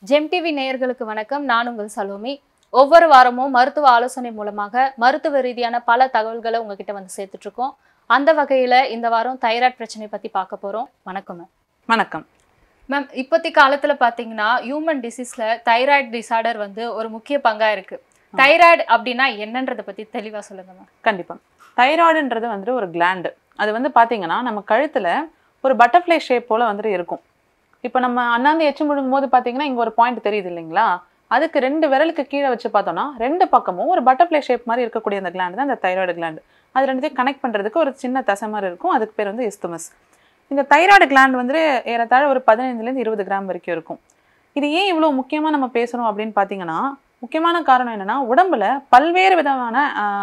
GeM TV நேயர்களுக்கு வணக்கம். நான் உங்கள் சலோமி. ஒவ்வொரு வாரமும் மருத்துவ ஆலோசனை மூலமாக மருத்துவ ரீதியான பல தகவல்களை உங்ககிட்ட வந்து சேர்த்துட்டு இருக்கோம். அந்த வகையில இந்த வாரம் தைராய்டு பிரச்சனை பத்தி பார்க்க போறோம். வணக்கம் மேம். வணக்கம் மேம். இப்போதைய காலத்துல பாத்தீங்கன்னா ஹியூமன் டிசீஸ்ல தைராய்டு டிசார்டர் வந்து ஒரு முக்கிய பங்கா இருக்கு. தைராய்டு அப்படின்னா என்னன்றதை பத்தி தெளிவா சொல்லுங்க மேம். கண்டிப்பா. தைராய்டுன்றது வந்து ஒரு கிளாண்டு. அது வந்து பாத்தீங்கன்னா நம்ம கழுத்துல ஒரு பட்டர்ஃப்ளை ஷேப் போல வந்து இருக்கும். இப்போ நம்ம அண்ணாந்து எச்சு முழுங்கும் போது பார்த்தீங்கன்னா இங்கே ஒரு பாயிண்ட் தெரியுது இல்லைங்களா? அதுக்கு 2 விரலுக்கு கீழே வச்சு பார்த்தோம்னா 2 பக்கமும் ஒரு பட்டர்ஃப்ளை ஷேப் மாதிரி இருக்கக்கூடிய அந்த கிளாண்டு தான் இந்த தைராய்டு கிளாண்டு. அது ரெண்டுத்தையும் கனெக்ட் பண்ணுறதுக்கு ஒரு சின்ன தசை மாதிரி இருக்கும். அதுக்கு பேர் வந்து இஸ்துமஸ். இந்த தைராய்டு கிளாண்டு வந்து ஏறத்தாழ ஒரு 15லேருந்து 20 கிராம் வரைக்கும் இருக்கும். இது ஏன் இவ்வளோ முக்கியமாக நம்ம பேசுகிறோம் அப்படின்னு பார்த்தீங்கன்னா, முக்கியமான காரணம் என்னென்னா, உடம்புல பல்வேறு விதமான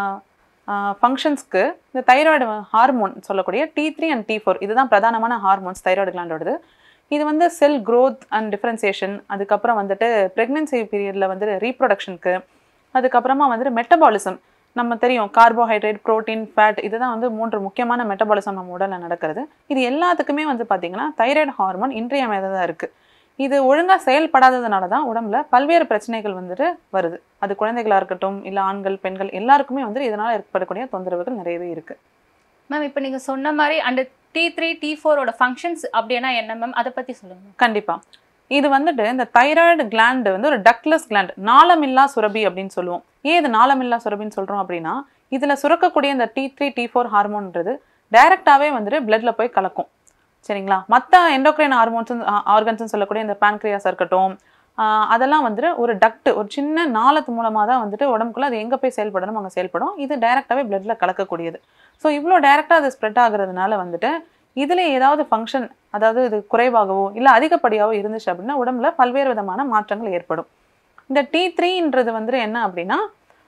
ஃபங்க்ஷன்ஸ்க்கு இந்த தைராய்டு ஹார்மோன் சொல்லக்கூடிய T3 அண்ட் T4 இதுதான் பிரதானமான ஹார்மோன்ஸ் தைராய்டு கிளாண்டோடது. இது வந்து செல் க்ரோத் அண்ட் டிஃப்ரென்சியேஷன், அதுக்கப்புறம் வந்துட்டு ப்ரெக்னென்சி பீரியடில் வந்து ரீப்ரொடக்ஷனுக்கு, அதுக்கப்புறமா வந்து மெட்டபாலிசம். நம்ம தெரியும் கார்போஹைட்ரேட், ப்ரோட்டீன், ஃபேட் இதுதான் வந்து 3 முக்கியமான மெட்டபாலிசம் நம்ம உடலில் நடக்கிறது. இது எல்லாத்துக்குமே வந்து பார்த்திங்கன்னா தைராய்டு ஹார்மோன் இன்றியமையாததாக இருக்குது. இது ஒழுங்காக செயல்படாததுனால தான் உடம்புல பல்வேறு பிரச்சனைகள் வந்துட்டு வருது. அது குழந்தைகளாக இருக்கட்டும், இல்லை ஆண்கள் பெண்கள் எல்லாருக்குமே வந்து இதனால் ஏற்படக்கூடிய தொந்தரவுகள் நிறையவே இருக்குது. மேம், இப்போ நீங்கள் சொன்ன மாதிரி அந்த T3 T4ஓட ஃபங்க்ஷன்ஸ் அப்படின்னா என்ன மேம், அதை பற்றி சொல்லுங்கள். கண்டிப்பாக. இது வந்துட்டு இந்த தைராய்டு கிளாண்டு வந்து ஒரு டக்லெஸ் கிளாண்ட், நாளமில்லா சுரபி அப்படின்னு சொல்லுவோம். ஏன் இது நாளமில்லா சுரபின்னு சொல்கிறோம் அப்படின்னா, இதில் சுரக்கக்கூடிய இந்த T3 T4 ஹார்மோன்றது டைரெக்டாகவே வந்துட்டு பிளட்ல போய் கலக்கும். சரிங்களா? மற்ற எண்டோக்ரைன் ஆர்கன்ஸ்ன்னு சொல்லக்கூடிய இந்த பேன்க்ரியாஸ் இருக்கட்டும், அதெல்லாம் வந்துட்டு ஒரு டக்ட், ஒரு சின்ன நாளத்து மூலமாக தான் வந்துட்டு உடம்புக்குள்ள அது எங்கே போய் செயல்படணும் அங்கே செயல்படும். இது டைரெக்டாகவே பிளட்ல கலக்கக்கூடியது. ஸோ இவ்வளோ டைரெக்டாக அது ஸ்ப்ரெட் ஆகுறதுனால வந்துட்டு இதில் ஏதாவது ஃபங்க்ஷன், அதாவது இது குறைவாகவோ இல்லை அதிகப்படியாகவோ இருந்துச்சு அப்படின்னா உடம்புல பல்வேறு விதமான மாற்றங்கள் ஏற்படும். இந்த T3ன்றது வந்துட்டு என்ன அப்படின்னா,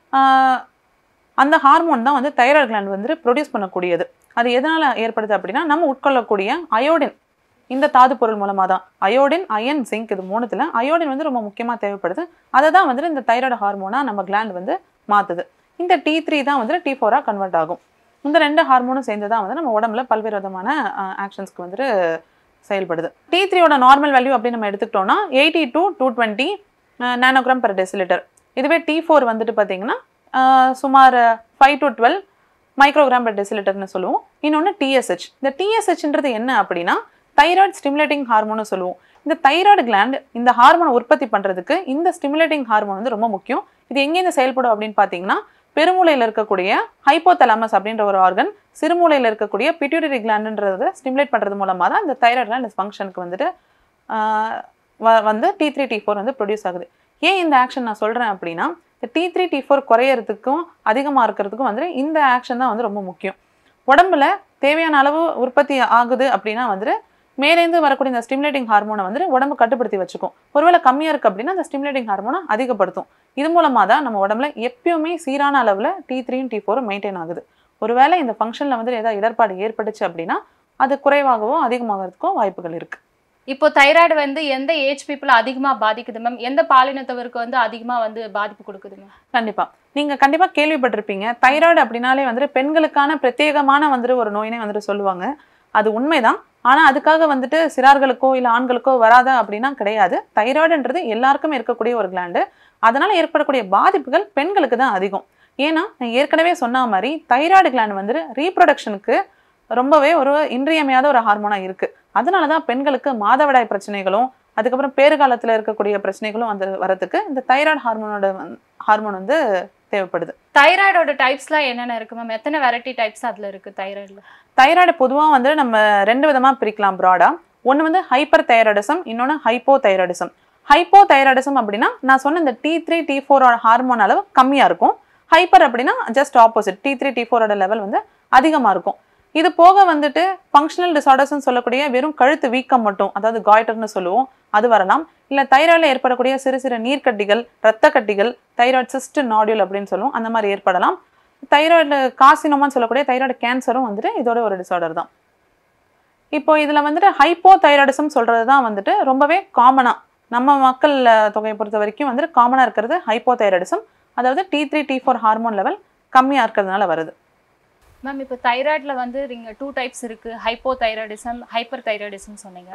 அந்த ஹார்மோன் தான் வந்து தைராய்டு கிளாண்ட் வந்து ப்ரொடியூஸ் பண்ணக்கூடியது. அது எதனால் ஏற்படுது அப்படின்னா, நம்ம உட்கொள்ளக்கூடிய அயோடின், இந்த தாது பொருள் மூலமாக தான். அயோடின், அயன், ஜிங்க் இது 3த்துல அயோடின் வந்து ரொம்ப முக்கியமாக தேவைப்படுது. அதை தான் வந்துட்டு இந்த தைராய்டு ஹார்மோனாக நம்ம கிளாண்ட் வந்து மாற்றுது. இந்த T3 தான் வந்துட்டு T4ஆக கன்வெர்ட் ஆகும். இந்த 2 ஹார்மோனும் சேர்ந்து தான் வந்து நம்ம உடம்புல பல்வேறு விதமான ஆக்ஷன்ஸ்க்கு வந்துட்டு செயல்படுது. T3யோட நார்மல் வேல்யூ அப்படின்னு நம்ம எடுத்துக்கிட்டோம்னா 80 to 220 நானோகிராம் பெர் டெசிலிட்டர். இதுவே T4 வந்துட்டு பார்த்தீங்கன்னா சுமார் 5 to 12 மைக்ரோகிராம் பெர் டெசிலிட்டர்னு சொல்லுவோம். இன்னொன்று TSH. இந்த TSHன்றது என்ன அப்படின்னா தைராய்டு ஸ்டிமுலேட்டிங் ஹார்மோன்னு சொல்லுவோம். இந்த தைராய்டு கிளாண்ட் இந்த ஹார்மோனை உற்பத்தி பண்ணுறதுக்கு இந்த ஸ்டிமுலேட்டிங் ஹார்மோன் வந்து ரொம்ப முக்கியம். இது எங்கேருந்து செயல்படும் அப்படின்னு பார்த்தீங்கன்னா, பெருமூளையில் இருக்கக்கூடிய ஹைப்போதலாமஸ் அப்படின்ற ஒரு ஆர்கன், சிறுமூளையில் இருக்கக்கூடிய பிட்யூட்டரி கிளாண்டுன்றதை ஸ்டிமுலேட் பண்ணுறது மூலமாக தான் இந்த தைராய்டு கிளாண்ட் ஃபங்க்ஷனுக்கு வந்துட்டு வந்து T3 T4 வந்து ப்ரொடியூஸ் ஆகுது. ஏன் இந்த ஆக்ஷன் நான் சொல்கிறேன் அப்படின்னா, இந்த T3 T4 குறையறதுக்கும் அதிகமாக இருக்கிறதுக்கும் வந்து இந்த ஆக்ஷன் தான் வந்து ரொம்ப முக்கியம். உடம்புல தேவையான அளவு உற்பத்தி ஆகுது அப்படின்னா வந்துட்டு மேலேருந்து வரக்கூடிய இந்த ஸ்டிமுலேட்டிங் ஹார்மோனை வந்து உடம்பு கட்டுப்படுத்தி வச்சுக்கும். ஒருவேளை கம்மியாக இருக்குது அப்படின்னா அந்த ஸ்டிமுலேட்டிங் ஹார்மோனை அதிகப்படுத்தும். இது மூலமாக தான் நம்ம உடம்புல எப்பயுமே சீரான அளவில் T3யும் T4ம் மெயின்டைன் ஆகுது. ஒருவேளை இந்த ஃபங்க்ஷனில் வந்து ஏதாவது இடர்பாடு ஏற்பட்டுச்சு அப்படின்னா அது குறைவாகவோ அதிகமாகிறதுக்கும் வாய்ப்புகள் இருக்குது. இப்போ தைராய்டு வந்து எந்த ஏஜ் பீப்புள் அதிகமாக பாதிக்குது மேம்? எந்த பாலினத்தவருக்கு வந்து அதிகமாக வந்து பாதிப்பு கொடுக்குது மேம்? கண்டிப்பாக நீங்கள் கண்டிப்பாக கேள்விப்பட்டிருப்பீங்க. தைராய்டு அப்படின்னாலே வந்துட்டு பெண்களுக்கான பிரத்யேகமான வந்துட்டு ஒரு நோயினே வந்துட்டு சொல்லுவாங்க. அது உண்மைதான். ஆனால் அதுக்காக வந்துட்டு சிறார்களுக்கோ இல்லை ஆண்களுக்கோ வராதா அப்படின்னா கிடையாது. தைராய்டுன்றது எல்லாருக்குமே இருக்கக்கூடிய ஒரு கிளாண்டு. அதனால் ஏற்படக்கூடிய பாதிப்புகள் பெண்களுக்கு தான் அதிகம். ஏன்னா நான் ஏற்கனவே சொன்ன மாதிரி தைராய்டு கிளாண்ட் வந்து ரீப்ரொடக்ஷனுக்கு ரொம்பவே ஒரு இன்றியமையாத ஒரு ஹார்மோனாக இருக்குது. அதனால தான் பெண்களுக்கு மாதவிடாய் பிரச்சனைகளும் அதுக்கப்புறம் பேறுகாலத்தில் இருக்கக்கூடிய பிரச்சனைகளும் வந்து வரதுக்கு இந்த தைராய்டு ஹார்மோன் வந்து தேவைப்படுது. தைராய்டோட டைப்ஸ்லாம் என்னென்ன இருக்கு மேம்? எத்தனை வெரைட்டி டைப்ஸ் அதில் இருக்குது தைராய்டில்? தைராய்டு பொதுவாக வந்து நம்ம 2 விதமாக பிரிக்கலாம் ப்ராடாக. ஒன்று வந்து ஹைப்பர் தைராய்டிசம், இன்னொன்று ஹைப்போ தைராய்டிசம். ஹைப்போ தைராய்டிசம் அப்படின்னா நான் சொன்ன இந்த T3 T4 ஹார்மோன் அளவு கம்மியாக இருக்கும். ஹைப்பர் அப்படின்னா just opposite, T3 T4 level வந்து அதிகமாக இருக்கும். இது போக வந்துட்டு ஃபங்க்ஷனல் டிசார்டர்ஸ்ன்னு சொல்லக்கூடிய வெறும் கழுத்து வீக்கம் மட்டும், அதாவது காய்டர்னு சொல்லுவோம், அது வரலாம். இல்லை தைராய்டில் ஏற்படக்கூடிய சிறு சிறு நீர்க்கட்டிகள், இரத்த கட்டிகள், தைராய்டு சிஸ்ட் நாடியூல் அப்படின்னு சொல்லுவோம், அந்த மாதிரி ஏற்படலாம். தைராய்டு கார்சினோமான்னு சொல்லக்கூடிய தைராய்டு கேன்சரும் வந்துட்டு இதோட ஒரு டிசார்டர் தான். இப்போ இதில் வந்துட்டு ஹைப்போ தைராய்டிசம் சொல்கிறது தான் வந்துட்டு ரொம்பவே காமனாக நம்ம மக்கள் தொகையை பொறுத்த வரைக்கும் வந்துட்டு காமனாக இருக்கிறது ஹைப்போ தைராய்டிசம். அதாவது T3 T4 ஹார்மோன் லெவல் கம்மியாக இருக்கிறதுனால வருது. மேம், இப்போ தைராய்டில் வந்து நீங்கள் 2 டைப்ஸ் இருக்குது. ஹைப்போ தைராய்டிசம், ஹைப்பர் தைராய்டிசம் சொன்னீங்க.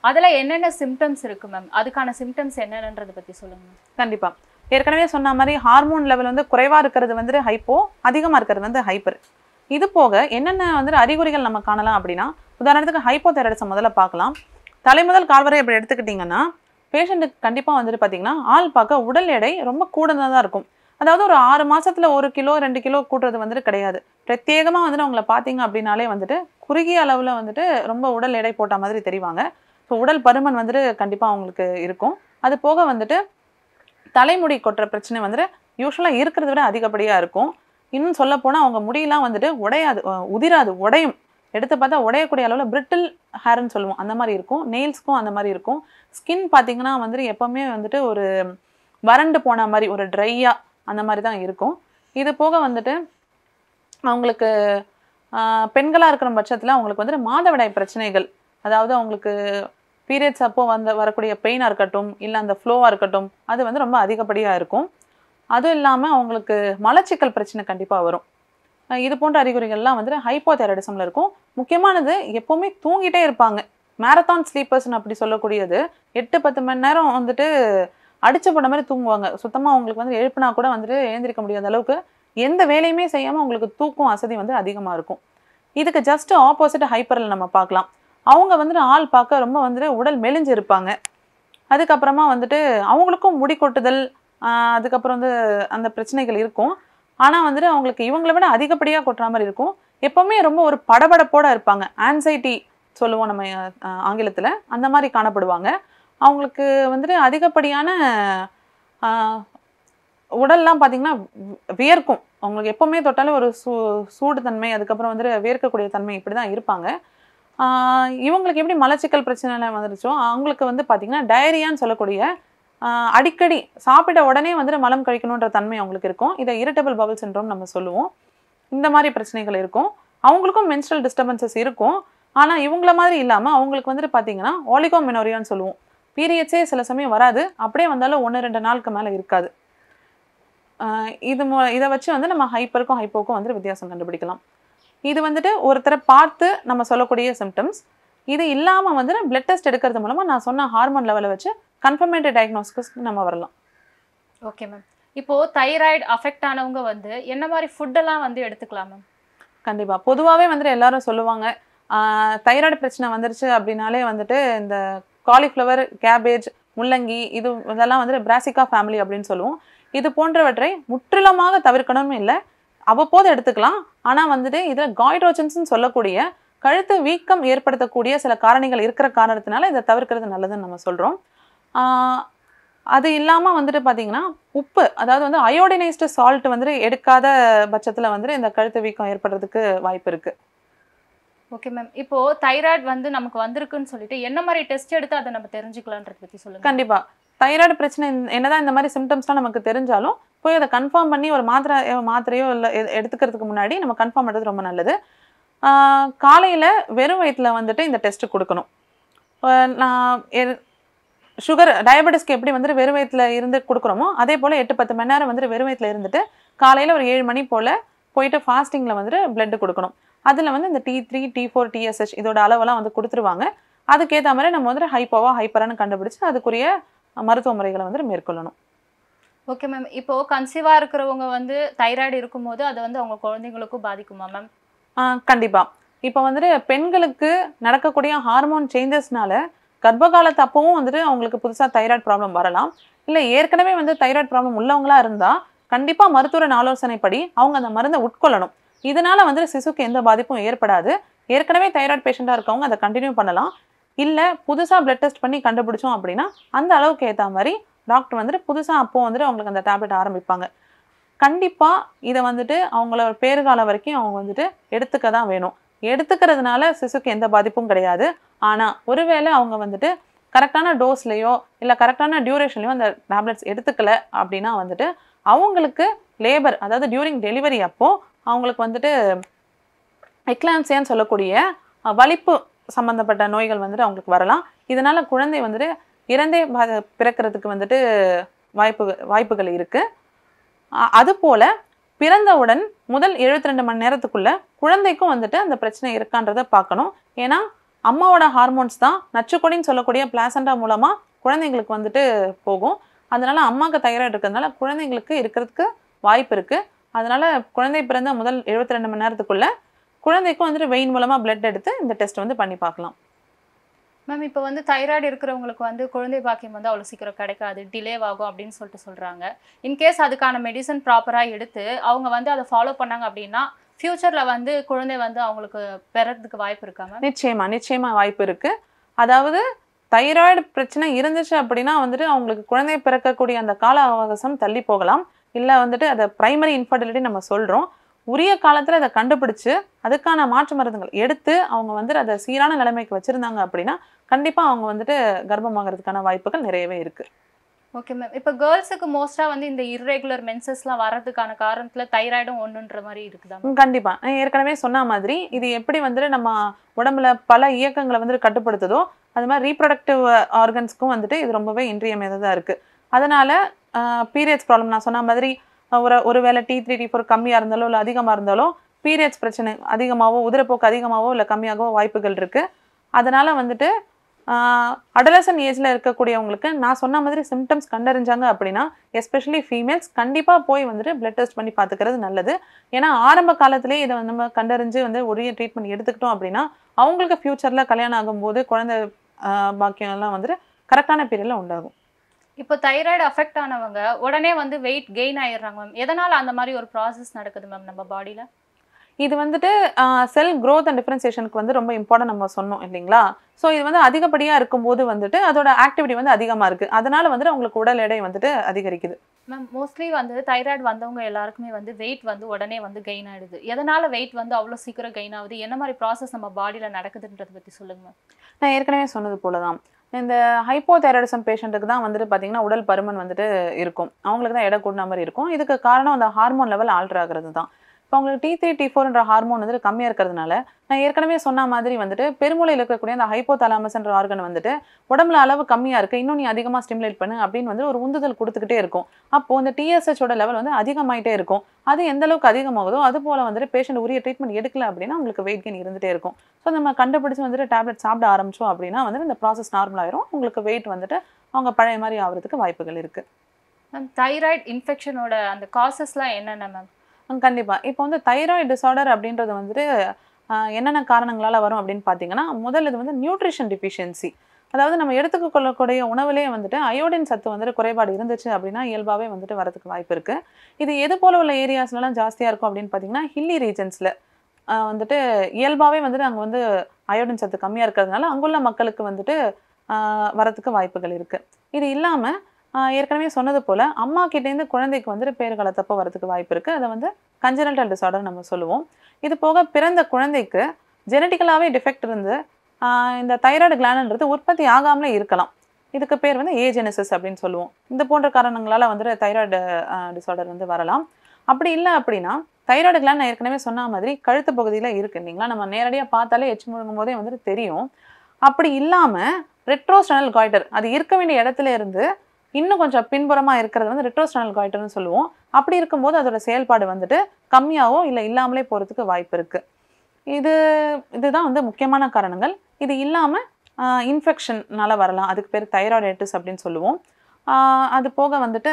அதுல என்னென்ன சிம்டம்ஸ் இருக்கு மேம்? அதுக்கான சிம்டம்ஸ் என்னென்னன்றத பத்தி சொல்லுங்க. கண்டிப்பா. ஏற்கனவே சொன்ன மாதிரி ஹார்மோன் லெவல் வந்து குறைவா இருக்கிறது வந்து ஹைப்போ, அதிகமா இருக்கிறது வந்து ஹைப்பர். இது போக என்னென்ன வந்து அறிகுறிகள் நம்ம காணலாம் அப்படின்னா, உதாரணத்துக்கு ஹைப்போதைராய்டிசம் முதல்ல பார்க்கலாம். தலைமுதல் கால்வரை அப்படி எடுத்துக்கிட்டிங்கன்னா பேஷண்ட்டுக்கு கண்டிப்பாக வந்துட்டு பார்த்தீங்கன்னா ஆள் பார்க்க உடல் எடை ரொம்ப கூடுதலாக தான் இருக்கும். அதாவது ஒரு 6 மாசத்துல 1 கிலோ 2 கிலோ கூட்டுறது வந்துட்டு கிடையாது. பிரத்யேகமாக வந்துட்டு அவங்கள பார்த்தீங்க அப்படின்னாலே வந்துட்டு குறுகிய அளவில் வந்துட்டு ரொம்ப உடல் எடை போட்ட மாதிரி தெரிவாங்க. ஸோ உடல் பருமன் வந்துட்டு கண்டிப்பாக அவங்களுக்கு இருக்கும். அது போக வந்துட்டு தலைமுடி கொட்டுற பிரச்சனை வந்துட்டு யூஸ்வலாக இருக்கிறத விட அதிகப்படியாக இருக்கும். இன்னும் சொல்ல போனால் அவங்க முடியெல்லாம் வந்துட்டு உடையாது, உதிராது, உடையும். எடுத்து பார்த்தா உடையக்கூடிய அளவில் பிரிட்டில் ஹேர்ன்னு சொல்லுவோம், அந்த மாதிரி இருக்கும். நெயில்ஸ்க்கும் அந்த மாதிரி இருக்கும். ஸ்கின் பார்த்தீங்கன்னா வந்துட்டு எப்போவுமே வந்துட்டு ஒரு வறண்டு போன மாதிரி ஒரு ட்ரையாக அந்த மாதிரி தான் இருக்கும். இது போக வந்துட்டு அவங்களுக்கு பெண்களாக இருக்கிற பட்சத்தில் அவங்களுக்கு வந்துட்டு மாதவிடாய் பிரச்சனைகள், அதாவது அவங்களுக்கு பீரியட்ஸ் அப்போ வரக்கூடிய பெயினாக இருக்கட்டும், இல்லை அந்த ஃப்ளோவாக இருக்கட்டும், அது வந்து ரொம்ப அதிகப்படியாக இருக்கும். அதுவும் இல்லாமல் அவங்களுக்கு மலச்சிக்கல் பிரச்சனை கண்டிப்பாக வரும். இது போன்ற அறிகுறிகள்லாம் வந்துட்டு ஹைப்போதைராய்டிசமில் இருக்கும். முக்கியமானது எப்போவுமே தூங்கிட்டே இருப்பாங்க. மேரத்தான் ஸ்லீப்பர்ஸ்னு அப்படி சொல்லக்கூடியது 8-10 மணி நேரம் வந்துட்டு அடிச்ச போட மாதிரி தூங்குவாங்க. சுத்தமாக அவங்களுக்கு வந்து எழுப்புனா கூட வந்துட்டு எழுந்திரிக்க முடியாத அளவுக்கு எந்த வேலையுமே செய்யாமல் அவங்களுக்கு தூக்கம் வசதி வந்து அதிகமாக இருக்கும். இதுக்கு ஜஸ்ட் ஆப்போசிட் ஹைப்பரில் நம்ம பார்க்கலாம். அவங்க வந்துட்டு ஆள் பார்க்க ரொம்ப வந்துட்டு உடல் மெலிஞ்சு இருப்பாங்க. அதுக்கப்புறமா வந்துட்டு அவங்களுக்கும் முடி கொட்டுதல், அதுக்கப்புறம் வந்து அந்த பிரச்சனைகள் இருக்கும். ஆனால் வந்துட்டு அவங்களுக்கு இவங்களை விட அதிகப்படியாக கொட்டுற மாதிரி இருக்கும். எப்போவுமே ரொம்ப ஒரு படபடப்போடு இருப்பாங்க. ஆன்சைட்டி சொல்லுவோம் நம்ம ஆங்கிலத்தில், அந்த மாதிரி காணப்படுவாங்க. அவங்களுக்கு வந்துட்டு அதிகப்படியான உடல்லாம் பார்த்திங்கன்னா வியர்க்கும். அவங்களுக்கு எப்போவுமே தொட்டாலும் ஒரு சூடு தன்மை, அதுக்கப்புறம் வந்துட்டு வியர்க்கக்கூடிய தன்மை, இப்படி தான் இருப்பாங்க. இவங்களுக்கு எப்படி மலச்சிக்கல் பிரச்சனை வந்துருச்சோ அவங்களுக்கு வந்து பார்த்திங்கன்னா டயரியான்னு சொல்லக்கூடிய அடிக்கடி சாப்பிட்ட உடனே வந்துட்டு மலம் கழிக்கணுன்ற தன்மை அவங்களுக்கு இருக்கும். இதை இரிட்டபிள் பவல் சிண்ட்ரோம் நம்ம சொல்லுவோம். இந்த மாதிரி பிரச்சனைகள் இருக்கும். அவங்களுக்கும் மென்ஸ்ட்ரல் டிஸ்டர்பன்சஸ் இருக்கும். ஆனால் இவங்கள மாதிரி இல்லாமல் அவங்களுக்கு வந்துட்டு பார்த்தீங்கன்னா ஆலிகோமெனோரியான்னு சொல்லுவோம். பீரியட்ஸே சில சமயம் வராது, அப்படியே வந்தாலும் 1-2 நாளுக்கு மேலே இருக்காது. இதை வச்சு வந்து நம்ம ஹைப்பருக்கும் ஹைப்போக்கும் வந்துட்டு வித்தியாசம் கண்டுபிடிக்கலாம். இது வந்துட்டு ஒருத்தரை பார்த்து நம்ம சொல்லக்கூடிய சிம்டம்ஸ். இது இல்லாமல் வந்துட்டு பிளட் டெஸ்ட் எடுக்கிறது மூலமாக நான் சொன்ன ஹார்மோன் லெவலை வச்சு கன்ஃபர்மேட்டரி டயக்னோசிஸ்க்கு நம்ம வரலாம். Okay ma'am. இப்போது தைராய்டு அஃபெக்ட் ஆனவங்க வந்து என்ன மாதிரி ஃபுட்டெல்லாம் வந்து எடுத்துக்கலாம் மேம்? கண்டிப்பாக பொதுவாகவே வந்துட்டு எல்லாரும் சொல்லுவாங்க, தைராய்டு பிரச்சனை வந்துருச்சு அப்படின்னாலே வந்துட்டு இந்த காலிஃப்ளவர், கேபேஜ், முள்ளங்கி இதெல்லாம் வந்துட்டு பிராசிகா ஃபேமிலி அப்படின்னு சொல்லுவோம். இது போன்றவற்றை முற்றிலுமாக தவிர்க்கணும்னு இல்லை, அவ்வப்போது எடுத்துக்கலாம். ஆனால் வந்துட்டு இதில் காய்ட்ரோஜன்ஸ்ன்னு சொல்லக்கூடிய கழுத்து வீக்கம் ஏற்படுத்தக்கூடிய சில காரணிகள் இருக்கிற காரணத்தினால இதை தவிர்க்கிறது நல்லதுன்னு நம்ம சொல்கிறோம். அது இல்லாமல் வந்துட்டு பார்த்தீங்கன்னா உப்பு, அதாவது வந்து அயோடினைஸ்டு சால்ட் வந்துட்டு எடுக்காத பட்சத்தில் வந்துட்டு இந்த கழுத்து வீக்கம் ஏற்படுறதுக்கு வாய்ப்பு இருக்குது. Okay ma'am. இப்போது தைராய்டு வந்து நமக்கு வந்திருக்குன்னு சொல்லிட்டு என்ன மாதிரி டெஸ்ட் எடுத்து அதை நம்ம தெரிஞ்சுக்கலான்றதை பற்றி சொல்லுங்கள். கண்டிப்பாக தைராய்டு பிரச்சனை என்னதான் இந்த மாதிரி சிம்டம்ஸ்லாம் நமக்கு தெரிஞ்சாலும் போய் அதை கன்ஃபார்ம் பண்ணி ஒரு மாத்திரையோ இல்லை எடுத்துக்கிறதுக்கு முன்னாடி நம்ம கன்ஃபார்ம் பண்ணுறது ரொம்ப நல்லது. காலையில் வெறும் வயிற்றில் வந்துட்டு இந்த டெஸ்ட்டு கொடுக்கணும். நான் சுகர் டயபெட்டிஸ்க்கு எப்படி வந்துட்டு வெறும் வயிற்றில் இருந்து கொடுக்குறோமோ அதே போல் 8-10 மணி நேரம் வந்துட்டு வெறும் வயிற்றில் இருந்துட்டு காலையில் ஒரு 7 மணி போல் போயிட்டு ஃபாஸ்டிங்கில் வந்துட்டு பிளட்டு கொடுக்கணும். அதில் வந்து இந்த T3, T4, TSH இதோட அளவெல்லாம் வந்து கொடுத்துருவாங்க. அதுக்கேற்ற மாதிரி நம்ம வந்துட்டு ஹைப்போவா ஹைப்பரான்னு கண்டுபிடிச்சு அதுக்குரிய மருத்துவ முறைகளை வந்துட்டு மேற்கொள்ளணும். Okay ma'am. இப்போது கன்சீவாக இருக்கிறவங்க வந்து தைராய்டு இருக்கும்போது அதை வந்து அவங்க குழந்தைங்களுக்கும் பாதிக்குமா மேம்? கண்டிப்பாக. இப்போ வந்துட்டு பெண்களுக்கு நடக்கக்கூடிய ஹார்மோன் சேஞ்சஸ்னால கர்ப்பகாலத்து அப்பவும் வந்துட்டு அவங்களுக்கு புதுசாக தைராய்டு ப்ராப்ளம் வரலாம். இல்லை ஏற்கனவே வந்து தைராய்டு ப்ராப்ளம் உள்ளவங்களாக இருந்தால் கண்டிப்பாக மருத்துவரின் ஆலோசனைப்படி அவங்க அந்த மருந்தை உட்கொள்ளணும். இதனால வந்துட்டு சிசுக்கு எந்த பாதிப்பும் ஏற்படாது. ஏற்கனவே தைராய்டு பேஷண்ட்டாக இருக்கவங்க அதை கண்டினியூ பண்ணலாம். இல்லை புதுசாக பிளட் டெஸ்ட் பண்ணி கண்டுபிடிச்சோம் அப்படின்னா அந்த அளவுக்கு ஏற்ற மாதிரி டாக்டர் வந்துட்டு புதுசாக அப்போது வந்துட்டு அவங்களுக்கு அந்த டேப்லெட் ஆரம்பிப்பாங்க. கண்டிப்பாக இதை வந்துட்டு அவங்களோட பேறுகாலம் வரைக்கும் அவங்க வந்துட்டு எடுத்துக்க தான் வேணும். எடுத்துக்கிறதுனால சிசுக்கு எந்த பாதிப்பும் கிடையாது. ஆனால் ஒருவேளை அவங்க வந்துட்டு கரெக்டான டோஸ்லேயோ இல்லை கரெக்டான டியூரேஷன்லையோ அந்த டேப்லெட்ஸ் எடுத்துக்கல அப்படின்னா வந்துட்டு அவங்களுக்கு லேபர், அதாவது டியூரிங் டெலிவரி அப்போது அவங்களுக்கு வந்துட்டு எக்லாம்சியான்னு சொல்லக்கூடிய வலிப்பு சம்மந்தப்பட்ட நோய்கள் வந்துட்டு அவங்களுக்கு வரலாம். இதனால் குழந்தை வந்துட்டு இறந்தே பிறக்கிறதுக்கு வந்துட்டு வாய்ப்புகள் இருக்குது. அதுபோல் பிறந்தவுடன் முதல் 72 மணி நேரத்துக்குள்ள குழந்தைக்கும் வந்துட்டு அந்த பிரச்சனை இருக்கான்றதை பார்க்கணும். ஏன்னா அம்மாவோட ஹார்மோன்ஸ் தான் நச்சுக்கொடின்னு சொல்லக்கூடிய பிளாசண்டா மூலமா குழந்தைங்களுக்கு வந்துட்டு போகும். அதனால அம்மாவுக்கு தைராய்டு இருக்கிறதுனால குழந்தைங்களுக்கு இருக்கிறதுக்கு வாய்ப்பு இருக்கு. அதனால குழந்தை பிறந்த முதல் 72 மணி நேரத்துக்குள்ள குழந்தைக்கும் வந்துட்டு வெயின் மூலமா பிளட் எடுத்து இந்த டெஸ்ட் வந்து பண்ணி பார்க்கலாம். மேம் இப்போ வந்து தைராய்டு இருக்கிறவங்களுக்கு வந்து குழந்தை பாக்கியம் வந்து அவ்வளோ சீக்கிரம் கிடைக்காது, டிலே ஆகும் அப்படின்னு சொல்றாங்க. இன்கேஸ் அதுக்கான மெடிசன் ப்ராப்பராக எடுத்து அவங்க வந்து அதை ஃபாலோ பண்ணாங்க அப்படின்னா ஃபியூச்சர்ல வந்து குழந்தை வந்து அவங்களுக்கு பெறறதுக்கு வாய்ப்பு இருக்கா மேம்? நிச்சயமா வாய்ப்பு இருக்கு. அதாவது தைராய்டு பிரச்சனை இருந்துச்சு அப்படின்னா வந்துட்டு அவங்களுக்கு குழந்தை பிறக்கக்கூடிய அந்த கால அவகாசம் தள்ளி போகலாம். இல்லை வந்துட்டு அதை பிரைமரி இன்ஃபர்டிலிட்டி நம்ம சொல்கிறோம். உரிய காலத்தில் அதை கண்டுபிடிச்சு அதுக்கான மாற்று மருந்துகள் எடுத்து அவங்க வந்துட்டு அதை சீரான நிலைமைக்கு வச்சுருந்தாங்க அப்படின்னா கண்டிப்பாக அவங்க வந்துட்டு கர்ப்பமாகறதுக்கான வாய்ப்புகள் நிறையவே இருக்குது. Okay ma'am. இப்போ கேர்ள்ஸுக்கு மோஸ்ட்டாக வந்து இந்த இர்ரெகுலர் மென்சஸ்லாம் வர்றதுக்கான காரணத்தில் தைராய்டும் ஒன்றுன்ற மாதிரி இருக்குதா? கண்டிப்பாக. நான் ஏற்கனவே சொன்ன மாதிரி இது எப்படி வந்துட்டு நம்ம உடம்புல பல இயக்கங்களை வந்துட்டு கட்டுப்படுத்துதோ அது மாதிரி ரீப்ரொடக்டிவ் ஆர்கன்ஸ்க்கும் வந்துட்டு இது ரொம்பவே இன்றியமையாததாக இருக்குது. அதனால் பீரியட்ஸ் ப்ராப்ளம் நான் சொன்ன மாதிரி ஒரு வேளை T3 T4 கம்மியாக இருந்தாலோ இல்லை அதிகமாக இருந்தாலோ பீரியட்ஸ் பிரச்சனை அதிகமாகவோ உதிரப்போக்கு அதிகமாகவோ இல்லை கம்மியாகவோ வாய்ப்புகள் இருக்குது. அதனால் வந்துட்டு அடலசன் ஏஜில் இருக்கக்கூடியவங்களுக்கு நான் சொன்ன மாதிரி சிம்டம்ஸ் கண்டறிஞ்சாங்க அப்படின்னா எஸ்பெஷலி ஃபீமேல்ஸ் கண்டிப்பாக போய் வந்துட்டு பிளட் டெஸ்ட் பண்ணி பார்த்துக்கிறது நல்லது. ஏன்னா ஆரம்ப காலத்திலே இதை நம்ம கண்டறிஞ்சு வந்து உரிய ட்ரீட்மெண்ட் எடுத்துக்கிட்டோம் அப்படின்னா அவங்களுக்கு ஃப்யூச்சரில் கல்யாணம் ஆகும்போது குழந்தை பாக்கியம்லாம் வந்துட்டு கரெக்டான பீரியடில் உண்டாகும். இப்போ தைராய்டு அஃபெக்ட் ஆனவங்க உடனே வந்து வெயிட் கெயின் ஆயிடுறாங்க மேம். எதனால் அந்த மாதிரி ஒரு ப்ராசஸ் நடக்குது மேம் நம்ம பாடியில்? இது வந்துட்டு செல் க்ரோத் அண்ட் டிஃபரன்சியேஷனுக்கு வந்து ரொம்ப இம்பார்ட்டன்ட் நம்ம சொன்னோம் இல்லைங்களா? ஸோ இது வந்து அதிகப்படியாக இருக்கும்போது வந்துட்டு அதோட ஆக்டிவிட்டி வந்து அதிகமாக இருக்குது. அதனால வந்துட்டு அவங்களுக்கு உடல் எடை வந்துட்டு அதிகரிக்குது. மேம் மோஸ்ட்லி வந்து தைராய்டு வந்தவங்க எல்லாருக்குமே வந்து வெயிட் வந்து உடனே வந்து கெயின் ஆகிடுது. எதனால் வெயிட் வந்து அவ்வளோ சீக்கிரம் கெயின் ஆகுது? என்ன மாதிரி ப்ராசஸ் நம்ம பாடியில் நடக்குதுன்றதை பற்றி சொல்லுங்கள் மேம். நான் ஏற்கனவே சொன்னது போல தான் இந்த ஹைப்போதைராய்டிசம் பேஷண்ட்டுக்கு தான் வந்துட்டு பார்த்தீங்கன்னா உடல் பருமன் வந்துட்டு இருக்கும். அவங்களுக்கு தான் எடை கூடின மாதிரி இருக்கும். இதுக்கு காரணம் அந்த ஹார்மோன் லெவல் ஆல்டர் ஆகிறது தான். இப்போ உங்களுக்கு T3 T4ன்ற ஹார்மோன் வந்துட்டு கம்மியாக இருக்கிறதுனால நான் ஏற்கனவே சொன்ன மாதிரி வந்துட்டு பெருமூளையில் இருக்கக்கூடிய அந்த ஹைப்போதாலமஸ்ன்ற ஆர்கன் வந்துட்டு உடம்புல அளவு கம்மியாக இருக்குது, இன்னும் நீ அதிகமாக ஸ்டிமுலேட் பண்ணு அப்படின்னு வந்து ஒரு உந்துதல் கொடுத்துக்கிட்டே இருக்கும். அப்போது இந்த TSHோட லெவல் வந்து அதிகமாகிட்டே இருக்கும். அது எந்த அளவுக்கு அதிகமாகுதோ அது போல் வந்துட்டு பேஷண்ட் உரிய ட்ரீட்மெண்ட் எடுக்கல அப்படின்னா உங்களுக்கு வெயிட் கெயின் இருந்துகிட்டே இருக்கும். ஸோ நம்ம கண்டுபிடிச்சி வந்துட்டு டேப்லெட் சாப்பிட ஆரம்பிச்சோம் அப்படின்னா வந்துட்டு இந்த ப்ராசஸ் நார்மல் ஆயிரும். உங்களுக்கு வெயிட் வந்துட்டு அவங்க பழைய மாதிரி ஆகிறதுக்கு வாய்ப்புகள் இருக்குது. மேம் தைராய்டு இன்ஃபெக்ஷனோட அந்த காசஸ்லாம் என்னென்ன மேம்? கண்டிப்பாக. இப்போ வந்து தைராய்டு டிஸார்டர் அப்படின்றது வந்துட்டு என்னென்ன காரணங்களால் வரும் அப்படின்னு பார்த்தீங்கன்னா முதல் இது வந்து நியூட்ரிஷன் டிஃபிஷியன்சி. அதாவது நம்ம எடுத்துக்கொள்ளக்கூடிய உணவுலேயே வந்துட்டு அயோடின் சத்து வந்துட்டு குறைபாடு இருந்துச்சு அப்படின்னா இயல்பாகவே வந்துட்டு வரதுக்கு வாய்ப்பு இருக்குது. இது எது போல் உள்ள ஏரியாஸ்லாம் ஜாஸ்தியாக இருக்கும் அப்படின்னு பார்த்தீங்கன்னா ஹில்லி ரீஜன்ஸில் வந்துட்டு இயல்பாகவே வந்துட்டு அங்கே வந்து அயோடின் சத்து கம்மியாக இருக்கிறதுனால அங்குள்ள மக்களுக்கு வந்துட்டு வரத்துக்கு வாய்ப்புகள் இருக்குது. இது இல்லாமல் ஏற்கனவே சொன்னது போல் அம்மா கிட்டேருந்து குழந்தைக்கு வந்துட்டு பேறுகாலத்தப்போ வரதுக்கு வாய்ப்பு இருக்குது. அதை வந்து கன்ஜெனட்டல் டிஸார்டர் நம்ம சொல்லுவோம். இது போக பிறந்த குழந்தைக்கு ஜெனட்டிக்கலாகவே டிஃபெக்ட் இருந்து இந்த தைராய்டு கிளாண்டுன்றது உற்பத்தி ஆகாமலே இருக்கலாம். இதுக்கு பேர் வந்து ஏஜெனசிஸ் அப்படின்னு சொல்லுவோம். இந்த போன்ற காரணங்களால் வந்துட்டு தைராய்டு டிஸார்டர் வந்து வரலாம். அப்படி இல்லை அப்படின்னா தைராய்டு கிளாண்ட் நான் ஏற்கனவே சொன்ன மாதிரி கழுத்து பகுதியில் இருக்குது இல்லைங்களா? நம்ம நேரடியாக பார்த்தாலே எச்சு முழுங்கும் போதே வந்துட்டு தெரியும். அப்படி இல்லாமல் ரெட்ரோஸ்டனல் காய்டர் அது இருக்க வேண்டிய இடத்துல இருந்து இன்னும் கொஞ்சம் பின்புறமாக இருக்கிறது வந்து ரெட்ரோஸ்டனல் காய்டர்னு சொல்லுவோம். அப்படி இருக்கும்போது அதோட செயல்பாடு வந்துட்டு கம்மியாகவோ இல்லை இல்லாமலே போகிறதுக்கு வாய்ப்பு இருக்குது. இதுதான் வந்து முக்கியமான காரணங்கள். இது இல்லாமல் இன்ஃபெக்ஷன்னால வரலாம். அதுக்கு பேர் தைராய்டைட்டிஸ் அப்படின்னு சொல்லுவோம். அது போக வந்துட்டு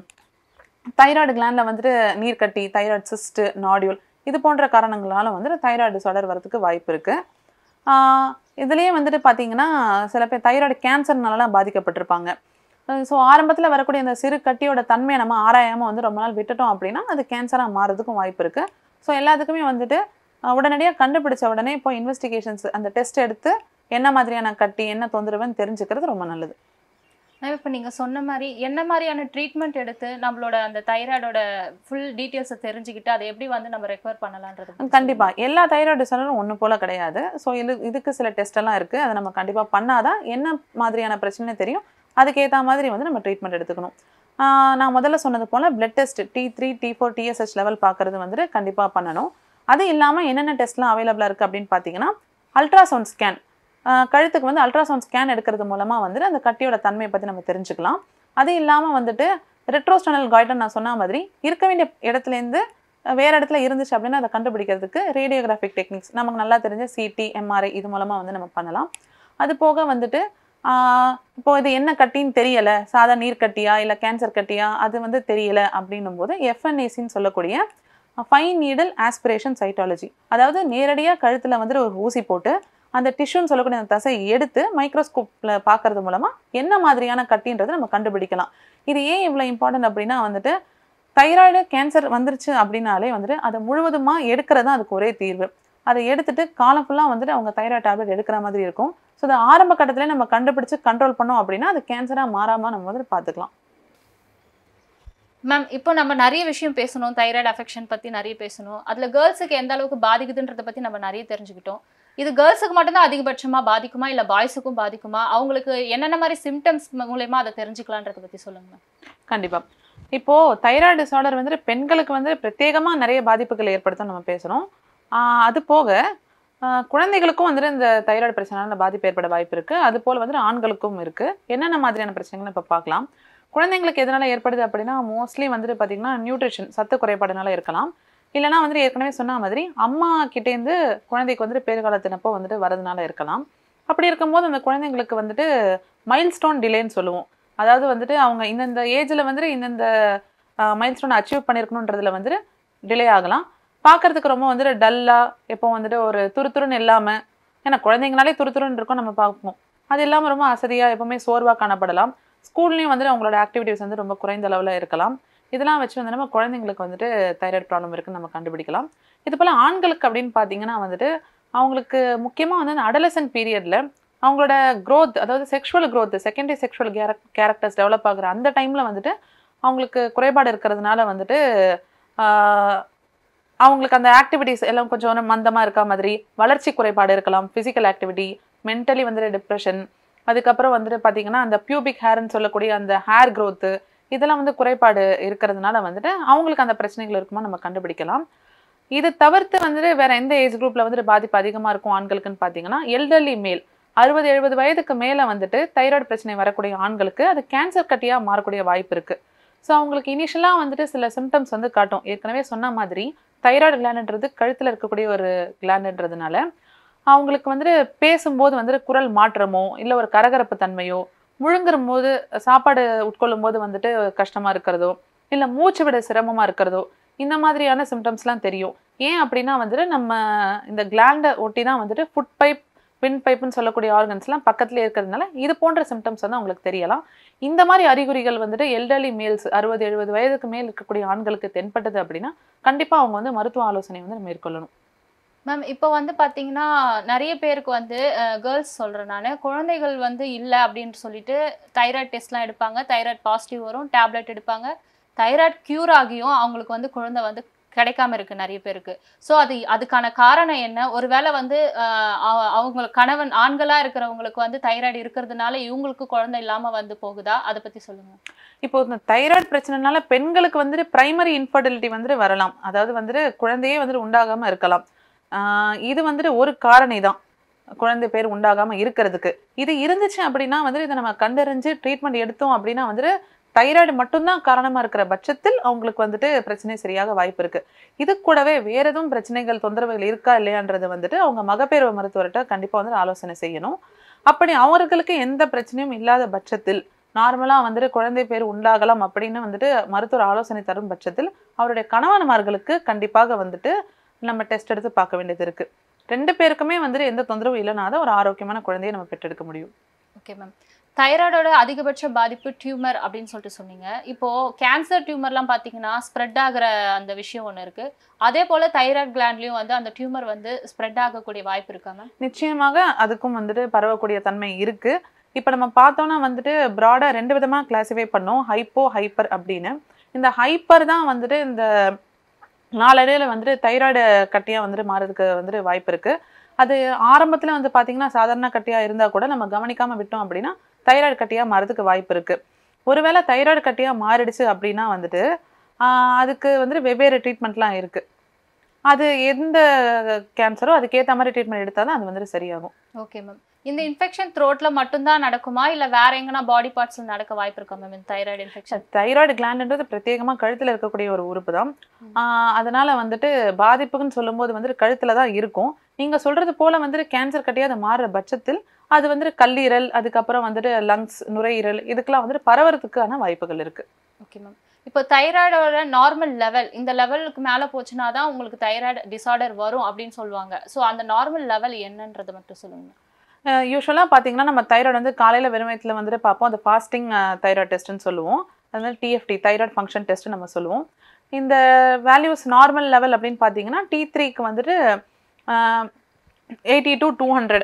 தைராய்டு கிளாண்டில் வந்துட்டு நீர்க்கட்டி, தைராய்டு சிஸ்ட்டு, நாடியூல் இது போன்ற காரணங்களால வந்துட்டு தைராய்டு டிஸார்டர் வரதுக்கு வாய்ப்பு இருக்குது. இதுலேயே வந்துட்டு பார்த்தீங்கன்னா சில பேர் தைராய்டு கேன்சர்னாலாம் பாதிக்கப்பட்டிருப்பாங்க. ஸோ ஆரம்பத்தில் வரக்கூடிய அந்த சிறு கட்டியோட தன்மையை நம்ம ஆராயாமல் வந்து ரொம்ப நாள் விட்டுட்டோம் அப்படின்னா அது கேன்சராக மாறுறதுக்கும் வாய்ப்பு இருக்குது. ஸோ எல்லாத்துக்குமே வந்துட்டு உடனடியாக கண்டுபிடிச்ச உடனே இப்போ இன்வெஸ்டிகேஷன்ஸ் அந்த டெஸ்ட் எடுத்து என்ன மாதிரியான கட்டி என்ன தொந்தரவுன்னு தெரிஞ்சுக்கிறது ரொம்ப நல்லது. இப்போ நீங்கள் சொன்ன மாதிரி என்ன மாதிரியான ட்ரீட்மெண்ட் எடுத்து நம்மளோட அந்த தைராய்டோட ஃபுல் டீட்டெயில்ஸை தெரிஞ்சுக்கிட்டு அதை எப்படி வந்து நம்ம ரெக்கவர் பண்ணலான்றது? கண்டிப்பாக எல்லா தைராய்டு டிஸார்டரும் ஒன்று போல் கிடையாது. ஸோ இதுக்கு சில டெஸ்ட்டெல்லாம் இருக்குது. அதை நம்ம கண்டிப்பாக பண்ணாதான் என்ன மாதிரியான பிரச்சனை தெரியும். அதுக்கேற்ற மாதிரி வந்து நம்ம ட்ரீட்மெண்ட் எடுத்துக்கணும். நான் முதல்ல சொன்னது போல் blood test T3 T4 TSH level பார்க்குறது வந்துட்டு கண்டிப்பாக பண்ணணும். அது இல்லாமல் என்னென்ன டெஸ்ட்லாம் அவைலபிளாக இருக்குது அப்படின்னு பார்த்தீங்கன்னா அல்ட்ராசவுண்ட் ஸ்கேன், கழுத்துக்கு வந்து அல்ட்ராசவுண்ட் ஸ்கேன் எடுக்கிறது மூலமாக வந்துட்டு அந்த கட்டியோட தன்மையை பற்றி நம்ம தெரிஞ்சுக்கலாம். அது இல்லாமல் வந்துட்டு ரெட்ரோஸ்டனல் காய்டர் நான் சொன்ன மாதிரி இருக்க வேண்டிய இடத்துலேருந்து வேறு இடத்துல இருந்துச்சு அப்படின்னா அதை கண்டுபிடிக்கிறதுக்கு ரேடியோகிராஃபிக் டெக்னிக்ஸ் நமக்கு நல்லா தெரிஞ்ச சிடி எம்ஆர்ஐ இது மூலமாக வந்து நம்ம பண்ணலாம். அது போக வந்துட்டு இப்போ இது என்ன கட்டின்னு தெரியலை, சாதா நீர் கட்டியா இல்லை கேன்சர் கட்டியா அது வந்து தெரியலை அப்படின்னும் போது எஃப்என்ஏசின்னு சொல்லக்கூடிய ஃபைன் நீடல் ஆஸ்பிரேஷன் சைட்டாலஜி, அதாவது நேரடியாக கழுத்தில் வந்துட்டு ஒரு ஊசி போட்டு அந்த டிஷ்யூன்னு சொல்லக்கூடிய அந்த தசை எடுத்து மைக்ரோஸ்கோப்பில் பார்க்கறது மூலமாக என்ன மாதிரியான கட்டின்றதை நம்ம கண்டுபிடிக்கலாம். இது ஏன் இவ்வளோ இம்பார்ட்டன்ட் அப்படின்னா வந்துட்டு தைராய்டு கேன்சர் வந்துருச்சு அப்படின்னாலே வந்துட்டு அதை முழுவதுமாக எடுக்கிறது தான் அதுக்கு ஒரே தீர்வு. அதை எடுத்துட்டு காலம் ஃபுல்லாக வந்துட்டு அவங்க தைராய்டு டேப்லெட் எடுக்கிற மாதிரி இருக்கும். ஸோ அதை ஆரம்ப கட்டத்திலே நம்ம கண்டுபிடிச்சு கண்ட்ரோல் பண்ணோம் அப்படின்னா அது கேன்சராக மாறாமல் நம்ம வந்துட்டு பார்த்துக்கலாம். மேம், இப்போ நம்ம நிறைய விஷயம் பேசணும், தைராய்டு அஃபெக்ஷன் பற்றி நிறைய பேசணும். அதில் கேர்ள்ஸுக்கு எந்த அளவுக்கு பாதிக்குதுன்றதை பற்றி நம்ம நிறைய தெரிஞ்சுக்கிட்டோம். இது கேர்ள்ஸுக்கு மட்டும்தான் அதிகபட்சமாக பாதிக்குமா இல்லை பாய்ஸுக்கும் பாதிக்குமா? அவங்களுக்கு என்னென்ன மாதிரி சிம்டம்ஸ் மூலயமா அதை தெரிஞ்சுக்கலான்றதை பற்றி சொல்லுங்க. கண்டிப்பாக. இப்போது தைராய்டு டிஸார்டர் வந்துட்டு பெண்களுக்கு வந்து பிரத்யேகமாக நிறைய பாதிப்புகள் ஏற்படுத்தும் நம்ம பேசுகிறோம். அது போக குழந்தைகளுக்கும் வந்துட்டு இந்த தைராய்டு பிரச்சனைனால பாதிப்பு ஏற்பட வாய்ப்பு இருக்குது. அது போல் வந்துட்டு ஆண்களுக்கும் இருக்குது. என்னென்ன மாதிரியான பிரச்சனைகள் இப்போ பார்க்கலாம். குழந்தைங்களுக்கு எதனால் ஏற்படுது அப்படின்னா மோஸ்ட்லி வந்துட்டு பார்த்திங்கன்னா நியூட்ரிஷன் சத்து குறைபாடுனால இருக்கலாம். இல்லைனா வந்துட்டு ஏற்கனவே சொன்ன மாதிரி அம்மா கிட்டேருந்து குழந்தைக்கு வந்துட்டு பேறுகாலத்தினப்போ வந்துட்டு வரதுனால இருக்கலாம். அப்படி இருக்கும்போது அந்த குழந்தைங்களுக்கு வந்துட்டு மைல்ஸ்டோன் டிலேன்னு சொல்லுவோம். அதாவது வந்துட்டு அவங்க இந்தந்த ஏஜில் வந்துட்டு இந்தந்த மைல்ஸ்டோன் அச்சீவ் பண்ணியிருக்கணுன்றதுல வந்துட்டு டிலே ஆகலாம். பார்க்குறதுக்கு ரொம்ப வந்துட்டு டல்லாக எப்போ வந்துட்டு ஒரு துருத்துருன்னு இல்லாமல், ஏன்னா குழந்தைங்கனாலே துருத்துருன்னு இருக்கும் நம்ம பார்ப்போம், அது இல்லாமல் ரொம்ப அசதியாக எப்போவுமே சோர்வாக காணப்படலாம். ஸ்கூல்லையும் வந்துட்டு அவங்களோட ஆக்டிவிட்டிஸ் வந்து ரொம்ப குறைந்த அளவில் இருக்கலாம். இதெல்லாம் வச்சு வந்து நம்ம குழந்தைங்களுக்கு வந்துட்டு தைராய்டு ப்ராப்ளம் இருக்குன்னு நம்ம கண்டுபிடிக்கலாம். இது போல் ஆண்களுக்கு அப்படின்னு பார்த்தீங்கன்னா வந்துட்டு அவங்களுக்கு முக்கியமாக வந்து அந்த அடலசன்ட் பீரியடில் அவங்களோட க்ரோத், அதாவது sexual growth, secondary sexual characters develop ஆகுற அந்த டைமில் வந்துட்டு அவங்களுக்கு குறைபாடு இருக்கிறதுனால வந்துட்டு அவங்களுக்கு அந்த ஆக்டிவிட்டிஸ் எல்லாம் கொஞ்சம் மந்தமாக இருக்க மாதிரி, வளர்ச்சி குறைபாடு இருக்கலாம், ஃபிசிக்கல் ஆக்டிவிட்டி, மென்டலி வந்துட்டு டிப்ரெஷன், அதுக்கப்புறம் வந்துட்டு பார்த்தீங்கன்னா அந்த பியூபிக் ஹேர்ன்னு சொல்லக்கூடிய அந்த ஹேர் க்ரோத்து, இதெல்லாம் வந்து குறைபாடு இருக்கிறதுனால வந்துட்டு அவங்களுக்கு அந்த பிரச்சனைகள் இருக்குமா நம்ம கண்டுபிடிக்கலாம். இது தவிர்த்து வந்துட்டு வேற எந்த ஏஜ் குரூப்ல வந்துட்டு பாதிப்பு அதிகமாக இருக்கும் ஆண்களுக்குன்னு பார்த்தீங்கன்னா எல்டர்லி மேல் 60-70 வயதுக்கு மேலே வந்துட்டு தைராய்டு பிரச்சனை வரக்கூடிய ஆண்களுக்கு அது கேன்சர் கட்டியாக மாறக்கூடிய வாய்ப்பு இருக்குது. ஸோ அவங்களுக்கு இனிஷியலாக வந்துட்டு சில சிம்டம்ஸ் வந்து காட்டும். ஏற்கனவே சொன்ன மாதிரி தைராய்டு கிளாண்டுன்றது கழுத்தில் இருக்கக்கூடிய ஒரு கிளாண்டுன்றதுனால அவங்களுக்கு வந்துட்டு பேசும்போது வந்துட்டு குரல் மாற்றமோ இல்லை ஒரு கரகரப்பு தன்மையோ, முழுங்குற போது சாப்பாடு உட்கொள்ளும் போது வந்துட்டு கஷ்டமாக இருக்கிறதோ இல்லை மூச்சு விட சிரமமாக இருக்கிறதோ, இந்த மாதிரியான சிம்டம்ஸ்லாம் தெரியும். ஏன் அப்படின்னா வந்துட்டு நம்ம இந்த கிளாண்டை ஒட்டி தான் வந்துட்டு ஃபுட் பைப், வின் பைப்புன்னு சொல்லக்கூடிய ஆர்கன்ஸ்லாம் பக்கத்துலேயே இருக்கிறதுனால இது போன்ற சிம்டம்ஸ் வந்து அவங்களுக்கு தெரியலாம். இந்த மாதிரி அறிகுறிகள் வந்துட்டு எல்டர்லி மேல்ஸ் 60-70 வயதுக்கு மேல் இருக்கக்கூடிய ஆண்களுக்கு தென்பட்டது அப்படின்னா கண்டிப்பாக அவங்க வந்து மருத்துவ ஆலோசனை வந்து மேற்கொள்ளணும். மேம், இப்போ வந்து பார்த்தீங்கன்னா நிறைய பேருக்கு வந்து கேர்ள்ஸ் சொல்கிறேன் நான், குழந்தைகள் வந்து இல்லை அப்படின்னு சொல்லிட்டு தைராய்டு டெஸ்ட்லாம் எடுப்பாங்க, தைராய்டு பாசிட்டிவ் வரும், டேப்லெட் எடுப்பாங்க, தைராய்டு க்யூர் ஆகியும் அவங்களுக்கு வந்து குழந்தை வந்து கிடைக்காம இருக்கு நிறைய பேருக்கு. ஸோ அதுக்கான காரணம் என்ன? ஒருவேளை வந்து அவங்க கணவன் ஆண்களாக இருக்கிறவங்களுக்கு வந்து தைராய்டு இருக்கிறதுனால இவங்களுக்கு குழந்தை இல்லாமல் வந்து போகுதா? அதை பற்றி சொல்லுங்கள். இப்போ இந்த தைராய்டு பிரச்சனைனால பெண்களுக்கு வந்துட்டு பிரைமரி இன்ஃபர்டிலிட்டி வந்துட்டு வரலாம், அதாவது வந்துட்டு குழந்தையே வந்துட்டு உண்டாகாமல் இருக்கலாம். இது வந்துட்டு ஒரு காரணி தான் குழந்தை பேர் உண்டாகாமல் இருக்கிறதுக்கு. இது இருந்துச்சு அப்படின்னா வந்துட்டு இதை நம்ம கண்டறிஞ்சு ட்ரீட்மெண்ட் எடுத்தோம் அப்படின்னா வந்துட்டு தைராய்டு மட்டும்தான் காரணமாக இருக்கிற பட்சத்தில் அவங்களுக்கு வந்துட்டு பிரச்சனை சரியாக வாய்ப்பு இருக்குது. இது கூடவே வேறு எதுவும் பிரச்சனைகள் தொந்தரவுகள் இருக்கா இல்லையான்றது வந்துட்டு அவங்க மகப்பேறு மருத்துவர்கிட்ட கண்டிப்பாக வந்துட்டு ஆலோசனை செய்யணும். அப்படி அவர்களுக்கு எந்த பிரச்சனையும் இல்லாத பட்சத்தில் நார்மலாக வந்துட்டு குழந்தை பேர் உண்டாகலாம் அப்படின்னு வந்துட்டு மருத்துவர் ஆலோசனை தரும் பட்சத்தில் அவருடைய கணவன்மார்களுக்கு கண்டிப்பாக வந்துட்டு நம்ம டெஸ்ட் எடுத்து பார்க்க வேண்டியது இருக்குது. 2 பேருக்குமே வந்துட்டு எந்த தொந்தரவும் இல்லைனா தான் ஒரு ஆரோக்கியமான குழந்தையை நம்ம பெற்றெடுக்க முடியும். ஓகே மேம், தைராய்டோட அதிகபட்ச பாதிப்பு டியூமர் அப்படின்னு சொல்லிட்டு சொன்னீங்க. இப்போ கேன்சர் டியூமர்லாம் பார்த்தீங்கன்னா ஸ்ப்ரெட் ஆகிற அந்த விஷயம் ஒன்று இருக்கு. அதே போல தைராய்டு கிளாண்ட்லயும் வந்து அந்த டியூமர் வந்து ஸ்ப்ரெட் ஆகக்கூடிய வாய்ப்பு இருக்கா மேம்? நிச்சயமாக அதுக்கும் வந்துட்டு பரவக்கூடிய தன்மை இருக்கு. இப்போ நம்ம பார்த்தோம்னா வந்துட்டு ப்ராடா 2 விதமாக கிளாசிஃபை பண்ணோம், ஹைப்போ ஹைப்பர் அப்படின்னு. இந்த ஹைப்பர் தான் வந்துட்டு இந்த நாளடைவில் வந்துட்டு தைராய்டு கட்டியாக வந்துட்டு மாறதுக்கு வந்துட்டு வாய்ப்பு இருக்கு. அது ஆரம்பத்தில் வந்து பார்த்தீங்கன்னா சாதாரண கட்டியாக இருந்தால் கூட நம்ம கவனிக்காமல் விட்டோம் அப்படின்னா தைராய்டு கட்டியாக மாறதுக்கு வாய்ப்பு இருக்குது. ஒருவேளை தைராய்டு கட்டியாக மாறிடுச்சு அப்படின்னா வந்துட்டு அதுக்கு வந்துட்டு வெவ்வேறு ட்ரீட்மெண்ட்லாம் இருக்குது. அது எந்த கேன்சரோ அதுக்கேற்ற மாதிரி ட்ரீட்மெண்ட் எடுத்தால் தான் அது வந்துட்டு சரியாகும். ஓகே மேம், இந்த இன்ஃபெக்ஷன் த்ரோட்ல மட்டும் தான் நடக்குமா இல்ல வேற எங்கனா பாடி பார்ட்ஸ்ல நடக்க வாய்ப்பு இருக்கா மேம் இந்த தைராய்டு இன்ஃபெக்ஷன்? தைராய்டு கிளாண்ட்ன்றது பிரத்யேகமா கழுத்துல இருக்கக்கூடிய ஒரு உறுப்பு தான். அதனால வந்துட்டு பாதிப்புன்னு சொல்லும்போது வந்துட்டு கழுத்துல தான் இருக்கும். நீங்க சொல்றது போல வந்துட்டு கேன்சர் கட்டியா அது மாறுற பட்சத்தில் அது வந்துட்டு கல்லீரல், அதுக்கப்புறம் வந்துட்டு லங்ஸ், நுரையீரல் இதுக்கெல்லாம் வந்துட்டு பரவறதுக்கான வாய்ப்புகள் இருக்கு. Okay ma'am. இப்போ தைராய்டோட நார்மல் லெவல் இந்த லெவலுக்கு மேல போச்சுனா தான் உங்களுக்கு தைராய்டு டிசார்டர் வரும் அப்படின்னு சொல்லுவாங்க. சோ அந்த நார்மல் லெவல் என்னன்றது மட்டும் சொல்லுங்க. யூசுவலாக பார்த்தீங்கன்னா நம்ம தைராய்டு வந்து காலையில் வெறும் வயித்துல வந்துட்டு பார்ப்போம். அந்த ஃபாஸ்டிங் தைராய்டு டெஸ்ட்னு சொல்லுவோம். அது வந்து டிஎஃப்டி தைராய்டு ஃபங்க்ஷன் டெஸ்ட் நம்ம சொல்லுவோம். இந்த வேல்யூஸ் நார்மல் லெவல் அப்படின்னு பார்த்தீங்கன்னா T3க்கு வந்துட்டு 80 to 200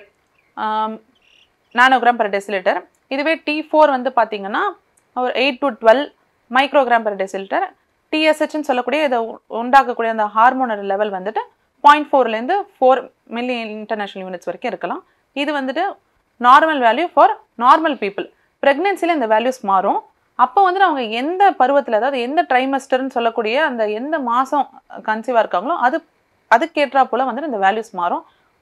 நானோகிராம் பர் டெசிலிட்டர். இதுவே T4 வந்து பார்த்தீங்கன்னா ஒரு 8 to 12 மைக்ரோகிராம் பர் டெசிலிட்டர். டிஎஸ்ஹெச்னு சொல்லக்கூடிய இதை உண்டாக்கக்கூடிய அந்த ஹார்மோனல் லெவல் வந்துட்டு 0.4லேருந்து 4 மில்லி இன்டர்நேஷனல் யூனிட்ஸ் வரைக்கும் இருக்கலாம். இது வந்துட்டு normal value for normal people. ப்ரெக்னென்சியில் இந்த வேல்யூஸ் மாறும். அப்போ வந்துட்டு அவங்க எந்த பருவத்தில், அதாவது எந்த ட்ரைமஸ்டர்னு சொல்லக்கூடிய அந்த எந்த மாதம் கன்சீவாக இருக்காங்களோ அதுக்கேற்றா போல் வந்துட்டு இந்த வேல்யூஸ் மாறும்.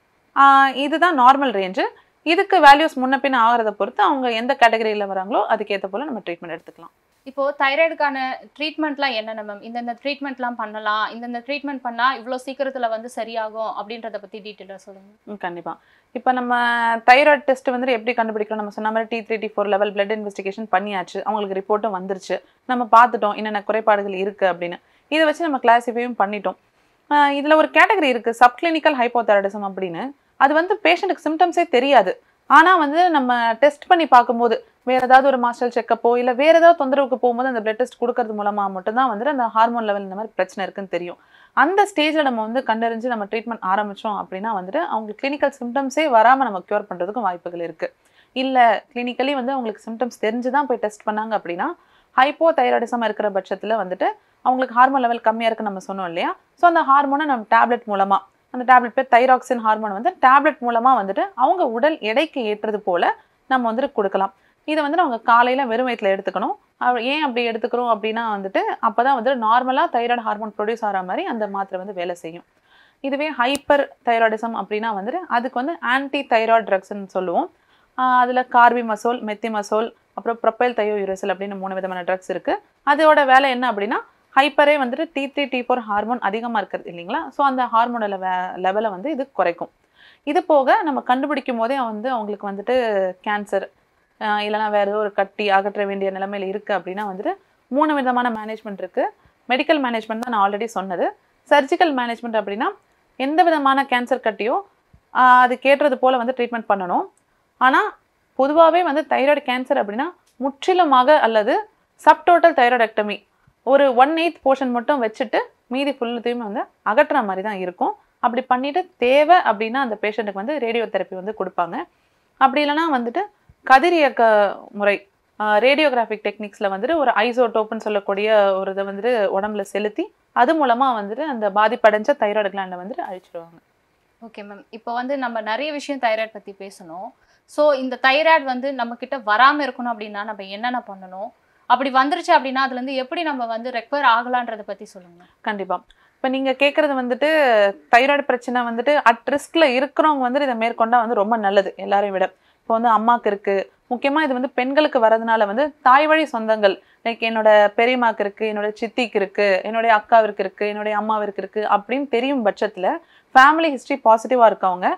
இதுதான் நார்மல் ரேஞ்சு. இதுக்கு வேல்யூஸ் முன்ன பின்ன ஆகிறத பொறுத்து அவங்க எந்த கேட்டகரியில் வராங்களோ அதுக்கேற்ற போல் நம்ம ட்ரீட்மெண்ட் எடுத்துக்கலாம். இப்போ தைராய்டுக்கான ட்ரீட்மெண்ட்லாம் என்னென்ன மேம்? இந்த ட்ரீட்மெண்ட்லாம் பண்ணலாம், இந்த ட்ரீட்மெண்ட் பண்ணா இவ்வளோ சீக்கிரத்தில் வந்து சரியாகும் அப்படின்றத பற்றி டீட்டெயிலாக சொல்லுங்கள். கண்டிப்பாக. இப்போ நம்ம தைராய்டு டெஸ்ட் வந்துட்டு எப்படி கண்டுபிடிக்கிறோம்? நம்ம சொன்ன மாதிரி T3 T4 level blood investigation பண்ணியாச்சு, அவங்களுக்கு ரிப்போர்ட்டும் வந்துருச்சு, நம்ம பார்த்துட்டோம் என்னென்ன குறைபாடுகள் இருக்குது அப்படின்னு. இதை வச்சு நம்ம கிளாஸிஃபையும் பண்ணிட்டோம். இதில் ஒரு கேட்டகரி இருக்குது, சப்கிளினிக்கல் ஹைப்போதைராய்டிசம் அப்படின்னு. அது வந்து பேஷண்ட்டுக்கு சிம்டம்ஸே தெரியாது. ஆனால் வந்து நம்ம டெஸ்ட் பண்ணி பார்க்கும்போது வேறு ஏதாவது ஒரு மாஸ்டர் செக்கப்போ இல்லை வேறு ஏதாவது தொந்தரவுக்கு போகும்போது அந்த பிளட் டெஸ்ட் கொடுக்கறது மூலமாக மட்டும்தான் வந்துட்டு அந்த ஹார்மோன் லெவல் இந்த மாதிரி பிரச்சனை இருக்குன்னு தெரியும். அந்த ஸ்டேஜில் நம்ம வந்து கண்டறிஞ்சு நம்ம ட்ரீட்மெண்ட் ஆரம்பித்தோம் அப்படின்னா வந்துட்டு அவங்களுக்கு கிளினிக்கல் சிம்டம்ஸே வராமல் நம்ம க்யூர் பண்ணுறதுக்கும் வாய்ப்புகள் இருக்குது. இல்லை கிளினிக்கலி வந்து அவங்களுக்கு சிம்டம்ஸ் தெரிஞ்சு தான் போய் டெஸ்ட் பண்ணாங்க அப்படின்னா ஹைப்போ தைராய்டிசம் இருக்கிற பட்சத்தில் வந்துட்டு அவங்களுக்கு ஹார்மோன் லெவல் கம்மியாக இருக்குன்னு நம்ம சொன்னோம் இல்லையா? ஸோ அந்த ஹார்மோனை நம்ம டேப்லெட் மூலமாக, அந்த டேப்லெட் பேர் தைராக்சின் ஹார்மோன் வந்து டேப்லெட் மூலமாக வந்துட்டு அவங்க உடல் எடைக்கு ஏற்றது போல் நம்ம வந்துட்டு கொடுக்கலாம். இதை வந்து அவங்க காலையில் வெறும் வயிற்றில் எடுத்துக்கணும். ஏன் அப்படி எடுத்துக்கிறோம் அப்படின்னா வந்துட்டு அப்போ தான் வந்துட்டு நார்மலாக தைராய்டு ஹார்மோன் ப்ரொடியூஸ் ஆகிற மாதிரி அந்த மாத்திரை வந்து வேலை செய்யும். இதுவே ஹைப்பர் தைராய்டிசம் அப்படின்னா வந்துட்டு அதுக்கு வந்து ஆன்டி தைராய்டு ட்ரக்ஸ்ன்னு சொல்லுவோம். அதில் கார்பிமசோல், மெத்திமசோல், அப்புறம் ப்ரொப்பைல் தையோயூரசில் அப்படின்னு 3 விதமான ட்ரக்ஸ் இருக்குது. அதோட வேலை என்ன அப்படின்னா ஹைப்பரே வந்துட்டு T3 T4 ஹார்மோன் அதிகமாக இருக்கிறது இல்லைங்களா? ஸோ அந்த ஹார்மோனோட லெவலை வந்து இது குறைக்கும். இது போக நம்ம கண்டுபிடிக்கும் போதே வந்து அவங்களுக்கு வந்துட்டு கேன்சர் இல்லைனா வேறு ஏதோ ஒரு கட்டி அகற்ற வேண்டிய நிலைமையில் இருக்குது அப்படின்னா வந்துட்டு 3 விதமான மேனேஜ்மெண்ட் இருக்குது. மெடிக்கல் மேனேஜ்மெண்ட் தான் நான் ஆல்ரெடி சொன்னது. சர்ஜிக்கல் மேனேஜ்மெண்ட் அப்படின்னா எந்த விதமான கேன்சர் கட்டியோ அது கேட்டுறது போல் வந்து ட்ரீட்மெண்ட் பண்ணணும். ஆனால் பொதுவாகவே வந்து தைராய்டு கேன்சர் அப்படின்னா முற்றிலுமாக அல்லது சப்டோட்டல் தைராய்டெக்டமி ஒரு 1/8 போர்ஷன் மட்டும் வச்சுட்டு மீதி ஃபுல்லுத்தையுமே வந்து அகற்றுற மாதிரி தான் இருக்கும். அப்படி பண்ணிவிட்டு தேவை அப்படின்னா அந்த பேஷண்ட்டுக்கு வந்து ரேடியோ தெரப்பி வந்து கொடுப்பாங்க. அப்படி இல்லைனா வந்துட்டு கதிரியக்க முறை ரேடியோகிராஃபிக் டெக்னிக்ஸில் வந்துட்டு ஒரு ஐசோடோப்புன்னு சொல்லக்கூடிய ஒரு இதை வந்துட்டு உடம்புல செலுத்தி அது மூலமாக வந்துட்டு அந்த பாதிப்படைஞ்ச தைராய்டு கிளாண்டை வந்துட்டு அழிச்சிடுவாங்க. Okay ma'am. இப்போ வந்து நம்ம நிறைய விஷயம் தைராய்டு பற்றி பேசணும். ஸோ இந்த தைராய்டு வந்து நம்மக்கிட்ட வராமல் இருக்கணும் அப்படின்னா நம்ம என்னென்ன பண்ணணும்? அப்படி வந்துருச்சு அப்படின்னா அதுலேருந்து எப்படி நம்ம வந்து ரெக்கவர் ஆகலான்றதை பற்றி சொல்லுங்கள். கண்டிப்பாக. இப்போ நீங்கள் கேட்குறது வந்துட்டு தைராய்டு பிரச்சனை வந்துட்டு அட் ரிஸ்கில் இருக்கிறவங்க வந்துட்டு இதை மேற்கொண்டால் வந்து ரொம்ப நல்லது எல்லாரையும் விட. இப்போ வந்து அம்மாவுக்கு இருக்குது, முக்கியமாக இது வந்து பெண்களுக்கு வரதுனால வந்து தாய் வழி சொந்தங்கள் லைக் என்னோட பெரியம்மாவுக்கு இருக்குது, என்னோட சித்திக்கு இருக்குது, என்னுடைய அக்காவிற்கு இருக்குது, என்னுடைய அம்மாவிற்கு இருக்குது அப்படின்னு தெரியும் பட்சத்தில் ஃபேமிலி ஹிஸ்ட்ரி பாசிட்டிவாக இருக்கவங்க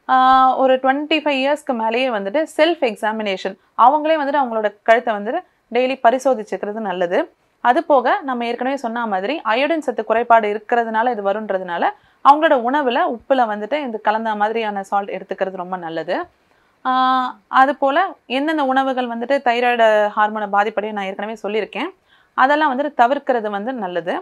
ஒரு 25 இயர்ஸ்க்கு மேலேயே வந்துட்டு செல்ஃப் எக்ஸாமினேஷன் அவங்களே வந்துட்டு அவங்களோட கழுத்தை வந்துட்டு டெய்லி பரிசோதிச்சுக்கிறது நல்லது. அது போக நம்ம ஏற்கனவே சொன்ன மாதிரி அயோடின் சத்து குறைபாடு இருக்கிறதுனால இது வருன்றதுனால அவங்களோட உணவில் உப்பில் வந்துட்டு இந்த கலந்த மாதிரியான சால்ட் எடுத்துக்கிறது ரொம்ப நல்லது. அது போல் எந்தெந்த உணவுகள் வந்துட்டு தைராய்டு ஹார்மோனை பாதிப்படையும் நான் ஏற்கனவே சொல்லியிருக்கேன், அதெல்லாம் வந்துட்டு தவிர்க்கிறது வந்து நல்லது.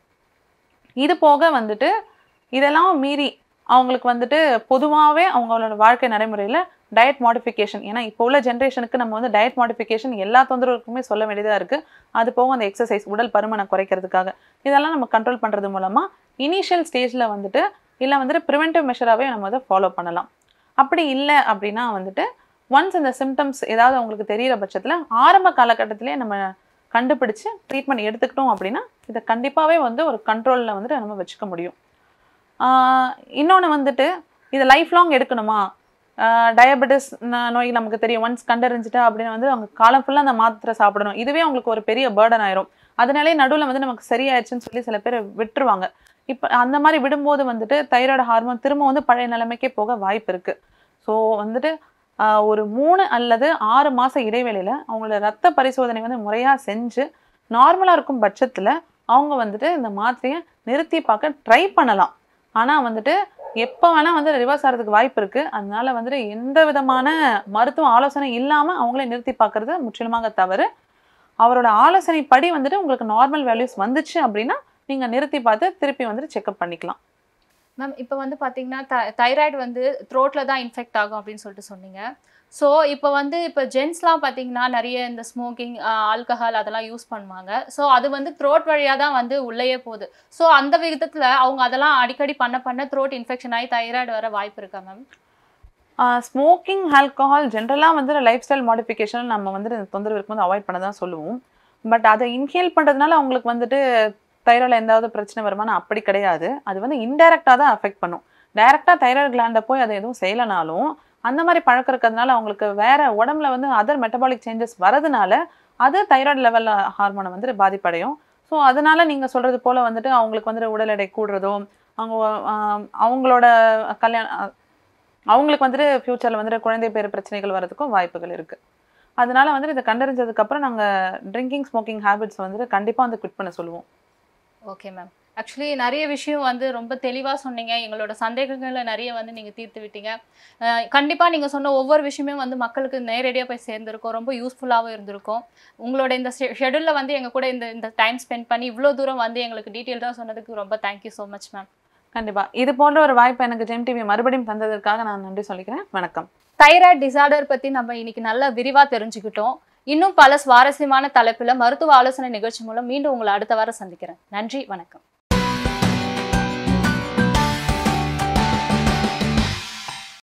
இது போக வந்துட்டு இதெல்லாம் மீறி அவங்களுக்கு வந்துட்டு பொதுவாகவே அவங்களோட வாழ்க்கை நடைமுறையில் டயட் மாடிஃபிகேஷன், ஏன்னா இப்போ உள்ள ஜென்ரேஷனுக்கு நம்ம வந்து டயட் மாடிஃபிகேஷன் எல்லா தொந்தரவுக்குமே சொல்ல வேண்டியதாக இருக்குது. அது போக அந்த எக்ஸசைஸ் உடல் பருமனை குறைக்கிறதுக்காக இதெல்லாம் நம்ம கண்ட்ரோல் பண்ணுறது மூலமாக இனிஷியல் ஸ்டேஜில் வந்துட்டு இல்லை வந்துட்டு ப்ரிவென்டிவ் மெஷராகவே நம்ம அதை ஃபாலோ பண்ணலாம். அப்படி இல்லை அப்படின்னா வந்துட்டு ஒன்ஸ் இந்த சிம்டம்ஸ் ஏதாவது அவங்களுக்கு தெரிகிற பட்சத்தில் ஆரம்ப காலகட்டத்திலே நம்ம கண்டுபிடிச்சு ட்ரீட்மெண்ட் எடுத்துக்கிட்டோம் அப்படின்னா இதை கண்டிப்பாகவே வந்து ஒரு கண்ட்ரோலில் வந்துட்டு நம்ம வச்சுக்க முடியும். இன்னொன்று வந்துட்டு இதை லைஃப் லாங் எடுக்கணுமா, டயபெட்டிஸ் நோய் நமக்கு தெரியும், ஒன்ஸ் கண்டறிஞ்சிட்டா அப்படின்னு வந்து அவங்க காலம் ஃபுல்லாக அந்த மாத்திரை சாப்பிடணும். இதுவே அவங்களுக்கு ஒரு பெரிய பேர்டன் ஆயிரும். அதனாலே நடுவில் வந்து நமக்கு சரியாயிடுச்சுன்னு சொல்லி சில பேர் விட்டுருவாங்க. இப்போ அந்த மாதிரி விடும்போது வந்துட்டு தைராய்டு ஹார்மோன் திரும்ப வந்து பழைய நிலைமைக்கே போக வாய்ப்பு இருக்கு. ஸோ வந்துட்டு ஒரு 3 அல்லது 6 மாச இடைவெளியில அவங்களோட ரத்த பரிசோதனை வந்து முறையாக செஞ்சு நார்மலாக இருக்கும் பட்சத்தில் அவங்க வந்துட்டு இந்த மாத்திரையை நிறுத்தி பார்க்க ட்ரை பண்ணலாம். ஆனால் வந்துட்டு எப்போ வேணால் வந்து ரிவர்ஸ் ஆகிறதுக்கு வாய்ப்பு இருக்குது. அதனால வந்துட்டு எந்த விதமான மருத்துவ ஆலோசனை இல்லாமல் அவங்களே நிறுத்தி பார்க்கறது முற்றிலுமாக தவறு. அவரோட ஆலோசனைப்படி வந்துட்டு உங்களுக்கு நார்மல் வேல்யூஸ் வந்துச்சு அப்படின்னா நீங்கள் நிறுத்தி பார்த்து திருப்பி வந்துட்டு செக்அப் பண்ணிக்கலாம். மேம் இப்போ வந்து பார்த்தீங்கன்னா தைராய்டு வந்து த்ரோட்டில் தான் இன்ஃபெக்ட் ஆகும் அப்படின்னு சொல்லிட்டு சொன்னீங்க. ஸோ இப்போ ஜென்ஸ்லாம் பார்த்தீங்கன்னா நிறைய இந்த ஸ்மோக்கிங், ஆல்கஹால் அதெல்லாம் யூஸ் பண்ணுவாங்க. ஸோ அது வந்து த்ரோட் வழியாக தான் வந்து உள்ளேயே போகுது. ஸோ அந்த விதத்தில் அவங்க அதெல்லாம் அடிக்கடி பண்ண த்ரோட் இன்ஃபெக்ஷன் ஆகி தைராய்டு வர வாய்ப்பு இருக்கா மேம்? ஸ்மோக்கிங், ஆல்கஹால் ஜென்ரலாக வந்து லைஃப் ஸ்டைல் மாடிஃபிகேஷன் நம்ம வந்து தொந்தரவு இருக்கும்போது அவாய்ட் பண்ண தான் சொல்லுவோம். பட் அதை இன்ஹேல் பண்ணுறதுனால அவங்களுக்கு வந்துட்டு தைராய்டில் எந்தாவது பிரச்சனை வருமானா அப்படி கிடையாது. அது வந்து இன்டைரக்டாக தான் அஃபெக்ட் பண்ணும். டைரெக்டாக தைராய்டு கிளாண்டை போய் அதை எதுவும் செய்யலைனாலும் அந்த மாதிரி பழக்கம் இருக்கிறதுனால அவங்களுக்கு வேற உடம்புல வந்து அதர் மெட்டபாலிக் சேஞ்சஸ் வரதுனால அது தைராய்டு லெவல் ஹார்மோனை வந்துட்டு பாதிப்படையும். ஸோ அதனால நீங்கள் சொல்கிறது போல் வந்துட்டு அவங்களுக்கு வந்துட்டு உடல் எடை கூடுறதோ, அவங்க அவங்களோட அவங்களுக்கு வந்துட்டு ஃப்யூச்சரில் வந்துட்டு குழந்தை பேர் பிரச்சனைகள் வரதுக்கும் வாய்ப்புகள் இருக்குது. அதனால வந்துட்டு இதை கண்டறிஞ்சதுக்கப்புறம் நாங்கள் ட்ரிங்கிங், ஸ்மோக்கிங் ஹேபிட்ஸ் வந்துட்டு கண்டிப்பாக வந்து குவிட் பண்ண சொல்லுவோம். Okay ma'am. ஆக்சுவலி நிறைய விஷயம் வந்து ரொம்ப தெளிவாக சொன்னீங்க. எங்களோட சந்தேகங்களை நிறைய வந்து நீங்கள் தீர்த்து விட்டீங்க. கண்டிப்பாக நீங்கள் சொன்ன ஒவ்வொரு விஷயமே வந்து மக்களுக்கு நேரடியாக போய் சேர்ந்துருக்கும். ரொம்ப யூஸ்ஃபுல்லாகவும் இருந்திருக்கும். உங்களோட இந்த ஷெடியூலில் வந்து எங்கள் கூட இந்த டைம் ஸ்பெண்ட் பண்ணி இவ்வளோ தூரம் வந்து எங்களுக்கு டீட்டெயில்டாக சொன்னதுக்கு ரொம்ப தேங்க்யூ ஸோ மச் மேம். கண்டிப்பாக இது போன்ற ஒரு வாய்ப்பு எனக்கு ஜெம் டிவி மறுபடியும் தந்ததற்காக நான் நன்றி சொல்லிக்கிறேன். வணக்கம். தைராய்டு டிசார்டர் பற்றி நம்ம இன்னைக்கு நல்லா விரிவாக தெரிஞ்சுக்கிட்டோம். இன்னும் பல சுவாரஸ்யமான தலைப்பில் மருத்துவ ஆலோசனை நிகழ்ச்சி மூலம் மீண்டும் உங்களை அடுத்த வாரம் சந்திக்கிறேன். நன்றி, வணக்கம்.